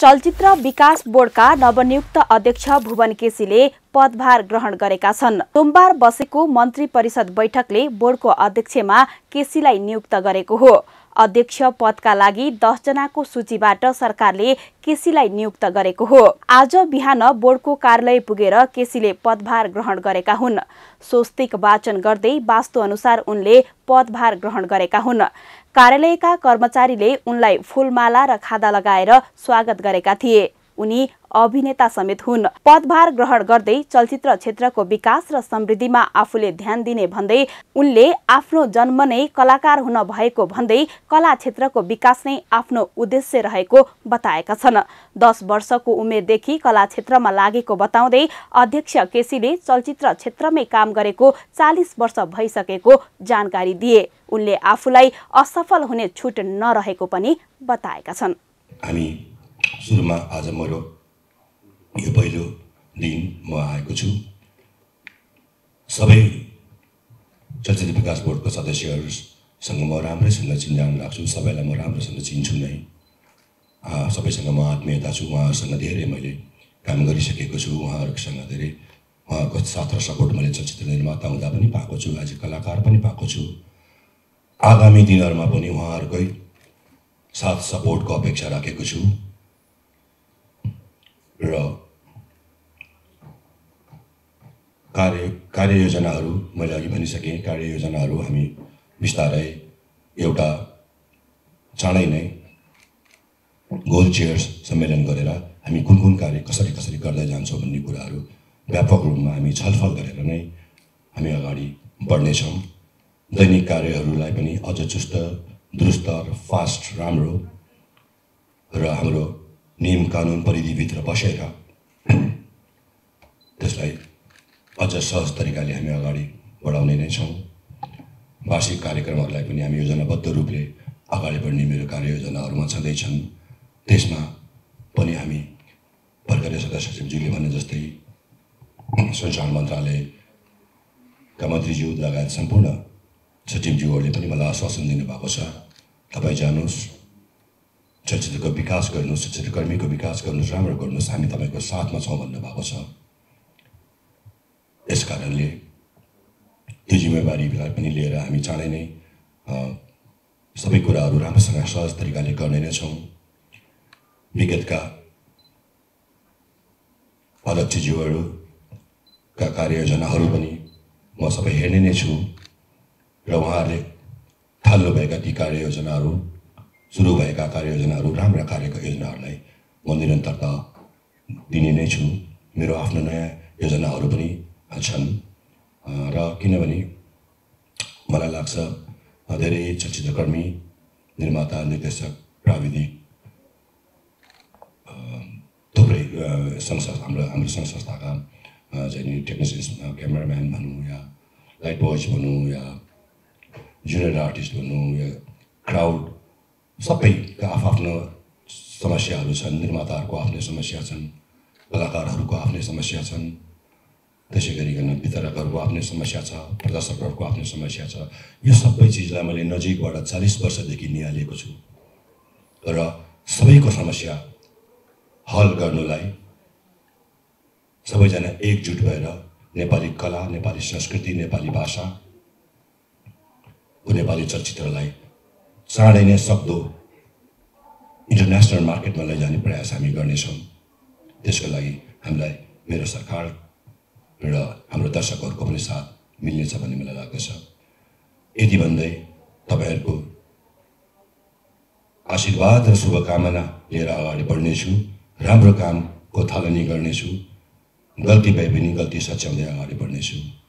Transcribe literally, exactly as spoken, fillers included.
चलचित्र विकास बोर्डका नवनियुक्त अध्यक्ष भुवन केसीले पदभार ग्रहण गरेका छन्। सोमबार बसेको मन्त्री परिषद बैठकले बोर्डको अध्यक्षमा केसीलाई नियुक्त गरेको हो। अध्यक्ष पदका लागि दस जनाको सूचीबाट सरकारले केसीलाई नियुक्त गरेको हो। आज बिहान बोर्डको कार्यालय पुगेर केसीले पदभार ग्रहण गरेका हुन्। स्वस्तिक वाचन गर्दै वास्तु अनुसार उनले पदभार ग्रहण गरेका हुन्। कार्यालयका कर्मचारीले उनलाई फूलमाला र खादा लगाएर स्वागत गरेका थिए। उनी अभिनेता समेत हुन्। पदभार ग्रहण गर्दै चलचित्र क्षेत्रको विकास र समृद्धिमा आफूले ध्यान दिने भन्दै उनले आफ्नो जन्म नै कलाकार हुन भएको भन्दै कला क्षेत्रको विकास नै आफ्नो उद्देश्य रहेको बताएका छन्। दस वर्षको उमेरदेखि कला क्षेत्रमा लागेको बताउँदै अध्यक्ष केसीले चलचित्र क्षेत्रमै काम गरेको चालीस वर्ष भइसकेको जानकारी दिए। उनले आफूलाई असफल हुने छुट नरहेको पनि बताएका छन्। हामी सुरुमा आज मेरो यो पहिलो दिन म आएको छु। सबै चलचित्र विकास बोर्डको सदस्यहरूसँग म राम्रैसँग चिन्जान राख्छु। सबैलाई म राम्रोसँग चिन्छु नै। सबैसँग म आत्मीयता छु। उहाँहरूसँग धेरै मैले काम गरिसकेको छु। उहाँहरूसँग धेरै उहाँहरूको साथ र सपोर्ट मैले चलचित्र निर्माता हुँदा पनि पाएको छु। आज कलाकार पनि पाएको छु। आगामी दिनहरूमा पनि उहाँहरूकै साथ सपोर्टको अपेक्षा राखेको छु र कार्य कार्ययोजनाहरू मैले अघि भनिसकेँ। कार्ययोजनाहरू हामी बिस्तारै एउटा चाँडै नै गोल चेयर्स सम्मेलन गरेर हामी कुन कुन कार्य कसरी कसरी गर्दै जान्छौँ भन्ने कुराहरू व्यापक रूपमा हामी छलफल गरेर नै हामी अगाडि बढ्नेछौँ। दैनिक कार्यहरूलाई पनि अझ चुस्त दुरुस्त र फास्ट राम्रो र हाम्रो नियम कानुन परिधिभित्र बसेर त्यसलाई अझ सहज तरिकाले हामी अगाडि बढाउने नै छौँ। वार्षिक कार्यक्रमहरूलाई पनि हामी योजनाबद्ध रूपले अगाडि बढ्ने मेरो कार्ययोजनाहरूमा छँदैछन्। त्यसमा पनि हामी भर्खरै सदस्य सचिवज्यूले भने जस्तै सञ्चार मन्त्रालयका मन्त्रीज्यू लगायत सम्पूर्ण सचिवज्यूहरूले पनि मलाई आश्वासन दिनुभएको छ, तपाईँ जानुहोस्, चलचित्रको विकास गर्नुहोस्, चलचित्रकर्मीको विकास गर्नुहोस्, राम्रो गर्नुहोस्, हामी तपाईँको साथमा छौँ भन्नुभएको छ। यस कारणले त्यो जिम्मेवारीलाई पनि लिएर हामी चाँडै नै सबै कुराहरू राम्रोसँग सहज तरिकाले गर्ने नै छौँ। विगतका अध्यक्षज्यूहरूका कार्ययोजनाहरू पनि म सबै हेर्ने नै छु र उहाँहरूले थाल्नुभएका ती कार्ययोजनाहरू सुरु भएका कार्ययोजनाहरू राम्रा कार्यका योजनाहरूलाई म निरन्तरता दिने नै छु। मेरो आफ्नो नयाँ योजनाहरू पनि छन् र किनभने मलाई लाग्छ धेरै चलचित्रकर्मी, निर्माता, निर्देशक, प्राविधिक थुप्रै संस्था हाम्रो हाम्रो सङ्घ संस्थाका चाहिँ टेक्निसियन्स, क्यामेराम्यान भनौँ या लाइट बॉयज भनौँ या जुनियर आर्टिस्ट भनौँ या क्राउड, सबैका आफ्नो समस्याहरू छन्। निर्माताहरूको आफ्नै समस्या छन्, कलाकारहरूको आफ्नै समस्या छन्, त्यसै गरिकन वितरकहरूको आफ्नै समस्या छ, प्रदर्शकहरूको आफ्नै समस्या छ। यो सबै चिजलाई मैले नजिकबाट चालीस वर्षदेखि निहालेको छु र सबैको समस्या हल गर्नुलाई सबैजना एकजुट भएर नेपाली कला, नेपाली संस्कृति, नेपाली भाषा, नेपाली चलचित्रलाई चाँडै नै सक्दो इन्टरनेसनल मार्केटमा लैजाने प्रयास हामी गर्नेछौँ। त्यसको लागि हामीलाई मेरो सरकार र हाम्रो दर्शकहरूको पनि साथ मिल्नेछ भन्ने मलाई लाग्दछ। यति भन्दै तपाईँहरूको आशीर्वाद र शुभकामना लिएर अगाडि बढ्नेछु। राम्रो कामको थालनी गर्नेछु। गल्ती भए पनि गल्ती सच्याउँदै अगाडि बढ्नेछु।